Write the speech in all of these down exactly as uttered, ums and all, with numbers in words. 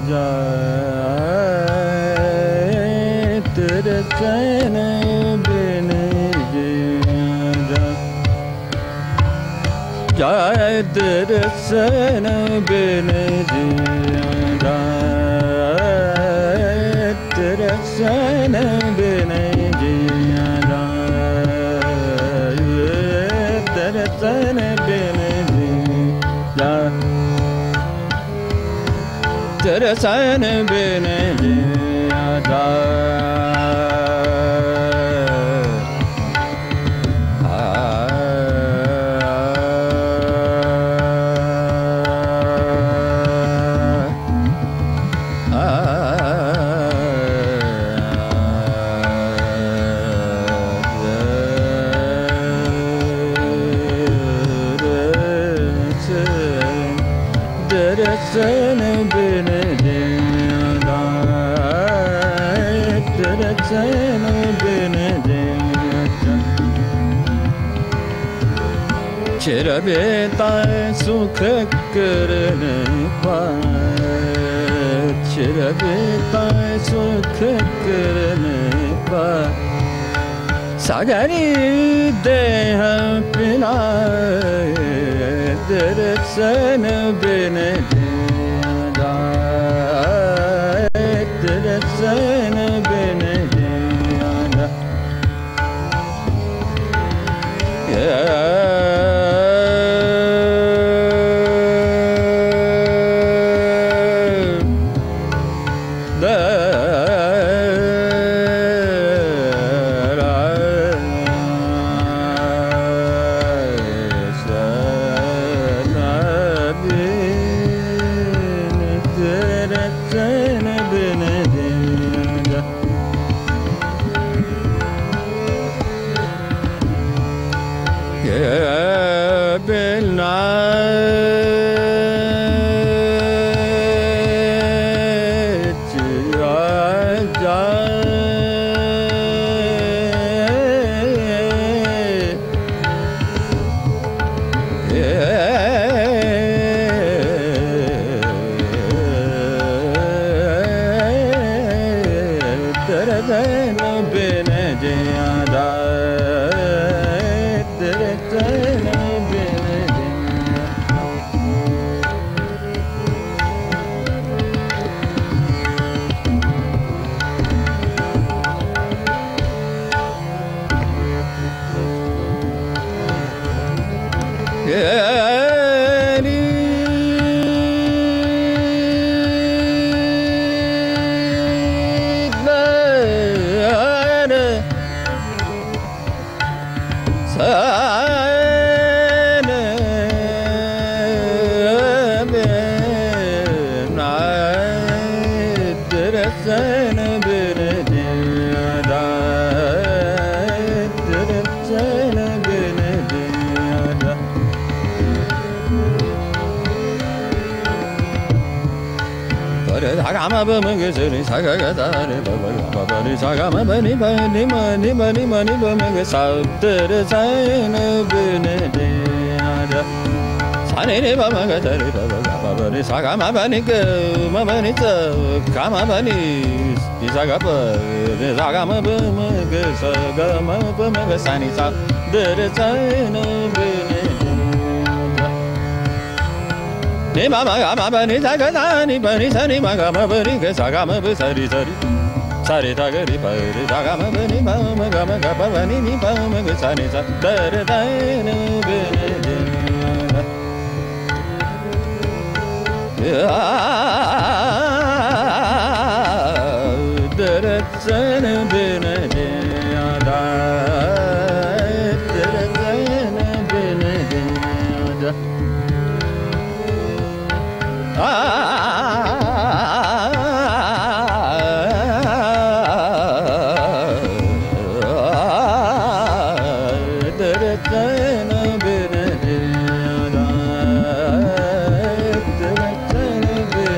जाए तेरे चैन बिन जिया जाए तेरे चैन बिन जिया जाए तेरे चैन बिन जिया जाए तेरे चैन बिन जिया तेरे चैन बिन जिया तेरे चैन बिन जिया तेरे चैन बिन जिया चिर बेता सुख करने पाए चिर बेता सुख करने पाए सागरी देह पिना तेरे चैन बिन जिया तेरे चैन बिन जिया तेरे चैन बिन जिया सारे रे बाबा गरे बाबा रे सागा मा बनि ग म बनि च का मा बनि सागा प रे सागा म ब म ग स ग म प म ग सानी सा तेरे चैन बिन ने बाबा गा मा बनि सा ग सानी बनि सानी मा गा म बनि ग सागा म ब सरी सरी सारे ता ग रे प रे सागा म बनि प म ग म ग प बनि नि प म ग सानी सा तेरे चैन बिन तेरे चैन बिन जिया तेरे चैन बिन जिया तेरे चैन बिन जिया तेरे चैन बिन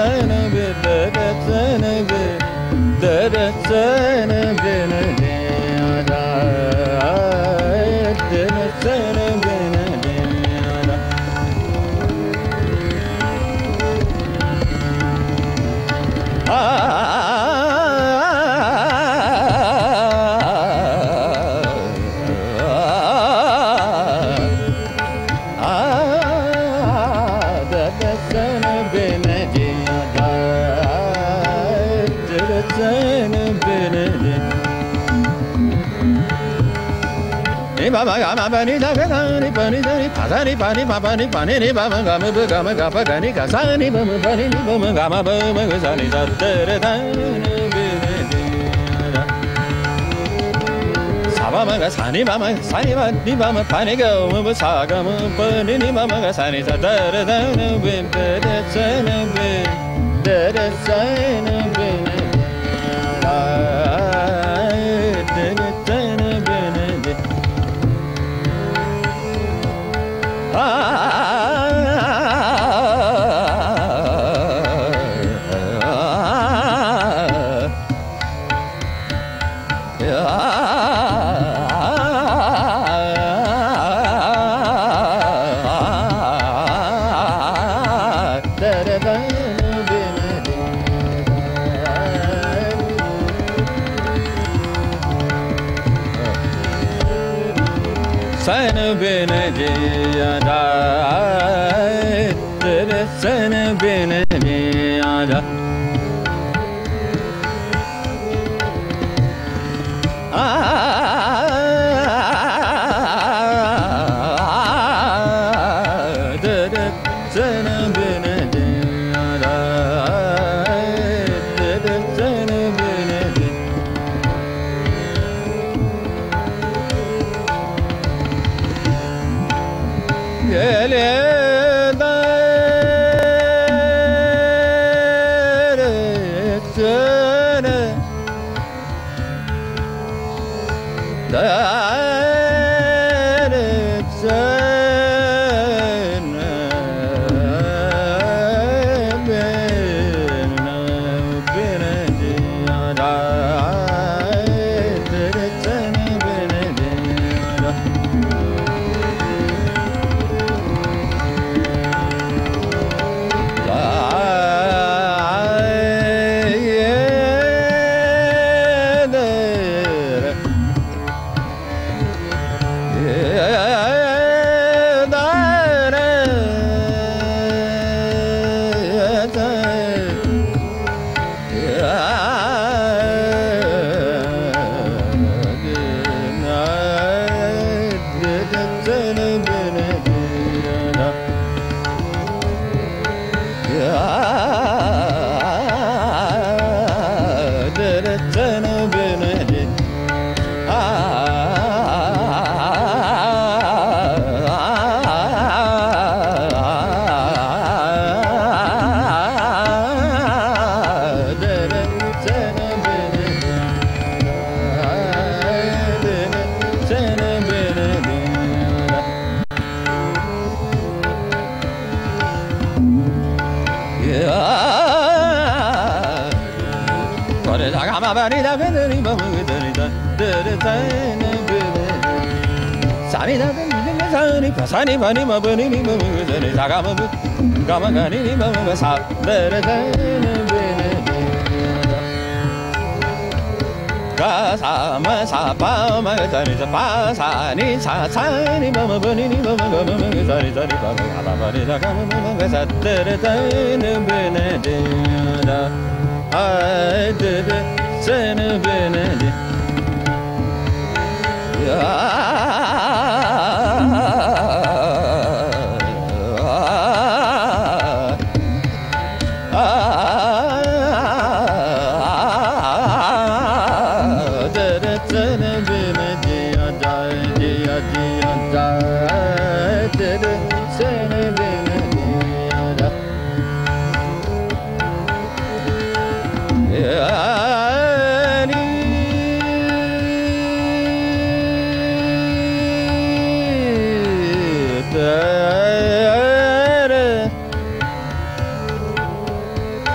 Baba gama bani da gani bani da ni pasani bani baba ni bani ni baba gama gama gama gani kasani baba bani ni baba gama baba kasani da tere da Saba ma kasani baba sani bani baba bani gama sa gama bani ni baba kasani da tere da bin tere sana bin tere sana bin Sana bene diya da, tere sana bene diya da. Ah, tere sana bene diya da, tere sana bene diya. Ele da sana da Sani bani ma bani ni ma bani saga ma gama gani ni ma ma sa dere dere bene ga sa ma sa pa ma ga ni sa pa sa ni sa sa ni ma ma bani ni ma ma ga ma ga sa ni sa ni pa ga ba ba ni da ga ma ma ga sa dere dere bene da ai dere sene bene ya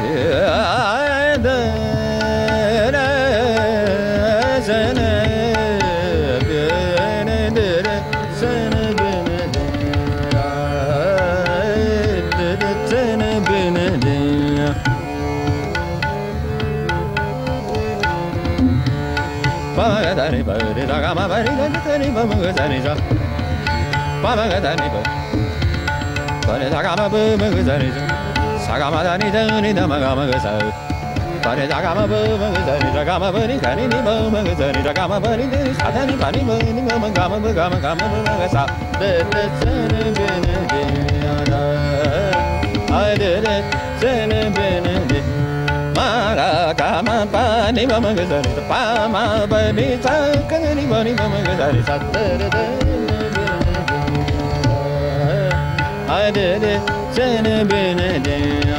I did it,